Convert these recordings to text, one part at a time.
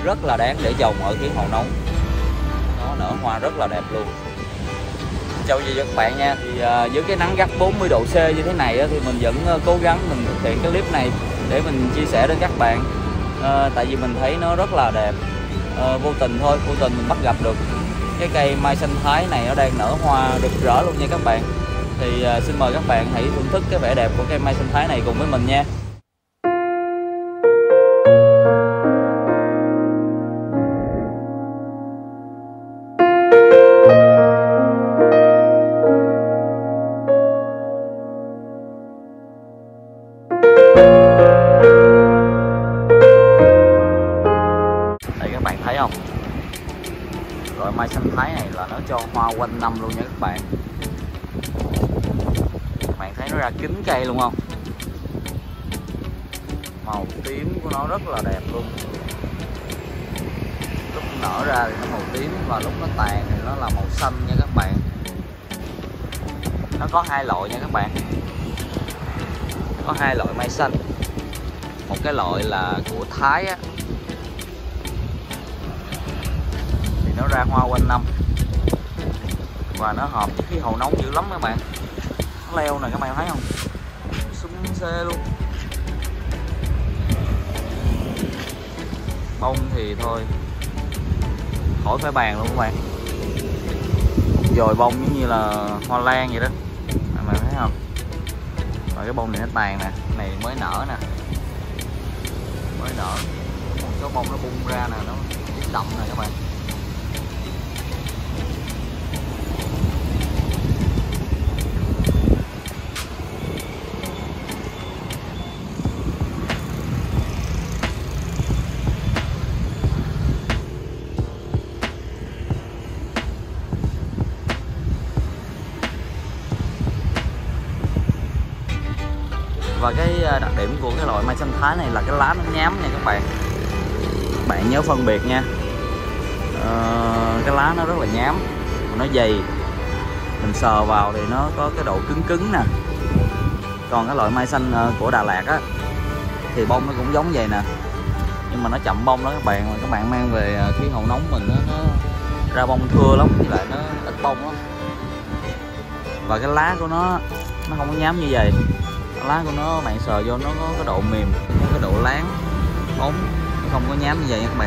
rất là đáng để trồng ở khí hậu nóng. Nó nở hoa rất là đẹp luôn. Chào gì các bạn nha. Thì với cái nắng gắt 40 độ C như thế này thì mình vẫn cố gắng mình thực hiện cái clip này để mình chia sẻ đến các bạn. Tại vì mình thấy nó rất là đẹp. Vô tình mình bắt gặp được cái cây mai xanh Thái này nó đang nở hoa rực rỡ luôn nha các bạn. Thì xin mời các bạn hãy thưởng thức cái vẻ đẹp của cây mai xanh Thái này cùng với mình nha. Đây các bạn thấy không? Loại mai xanh Thái này là nó cho hoa quanh năm luôn nha các bạn. Các bạn thấy nó ra kính cây luôn không? Màu tím của nó rất là đẹp luôn. Lúc nở ra thì nó màu tím và lúc nó tàn thì nó là màu xanh nha các bạn. Nó có hai loại nha các bạn. Có hai loại mai xanh. Một cái loại là của Thái á, thì nó ra hoa quanh năm và nó hợp với khí hậu nóng dữ lắm các bạn. Nó leo này các bạn thấy không? Sum xê luôn. Bông thì thôi khỏi phải bàn luôn các bạn. Dồi bông giống như là hoa lan vậy đó. Các bạn thấy không? Và cái bông này nó tàn nè, này mới nở nè. Mới nở. Một số bông nó bung ra nè, nó chín đậm nè các bạn. Và cái đặc điểm của cái loại mai xanh Thái này là cái lá nó nhám nha các bạn. Các bạn nhớ phân biệt nha. Cái lá nó rất là nhám, nó dày. Mình sờ vào thì nó có cái độ cứng cứng nè. Còn cái loại mai xanh của Đà Lạt á thì bông nó cũng giống vậy nè, nhưng mà nó chậm bông đó các bạn. Mà các bạn mang về khí hậu nóng mình nó ra bông thưa lắm, với lại nó ít bông lắm. Và cái lá của nó không có nhám như vậy. Lá của nó bạn sờ vô nó có cái độ mềm, có cái độ láng bóng, nó không có nhám như vậy nha các bạn.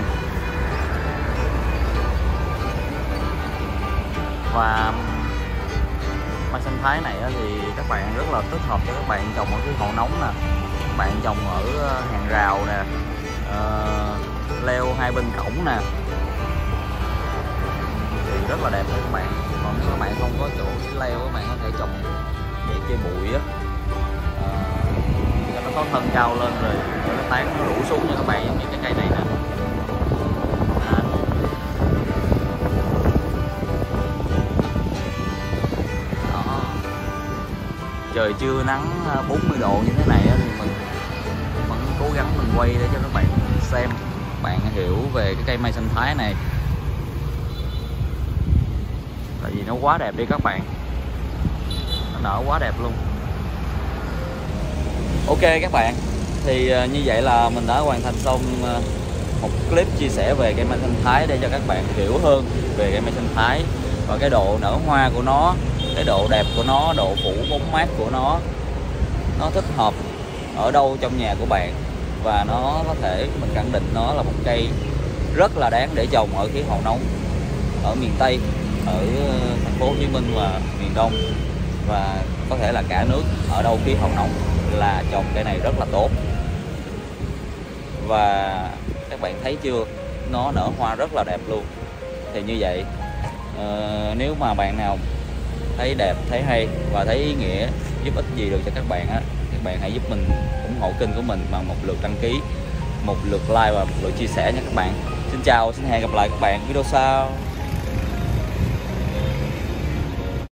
Và mai xanh Thái này thì các bạn rất là thích hợp cho các bạn trồng ở khí hậu nóng nè. Các bạn trồng ở hàng rào nè, leo hai bên cổng nè thì rất là đẹp thôi các bạn. Còn nếu các bạn không có chỗ leo, các bạn có thể trồng để chơi bụi á, cho nó có thân cao lên rồi nó tán nó rủ xuống nha các bạn, giống như cái cây này nè. Đó. Trời trưa nắng 40 độ như thế này thì mình vẫn cố gắng mình quay để cho các bạn xem, bạn hiểu về cái cây mai xanh Thái này. Tại vì nó quá đẹp đi các bạn, nó nở quá đẹp luôn. Ok các bạn, thì như vậy là mình đã hoàn thành xong một clip chia sẻ về cây mai xanh Thái để cho các bạn hiểu hơn về cây mai xanh Thái và cái độ nở hoa của nó, cái độ đẹp của nó, độ phủ bóng mát của nó thích hợp ở đâu trong nhà của bạn. Và nó có thể mình khẳng định nó là một cây rất là đáng để trồng ở khí hậu nóng ở miền Tây, ở thành phố Hồ Chí Minh và miền Đông, và có thể là cả nước. Ở đâu khí hậu nóng là trồng cây này rất là tốt. Và các bạn thấy chưa, nó nở hoa rất là đẹp luôn. Thì như vậy nếu mà bạn nào thấy đẹp, thấy hay và thấy ý nghĩa, giúp ích gì được cho các bạn á, các bạn hãy giúp mình ủng hộ kênh của mình bằng một lượt đăng ký, một lượt like và một lượt chia sẻ nha các bạn. Xin chào, xin hẹn gặp lại các bạn video sau.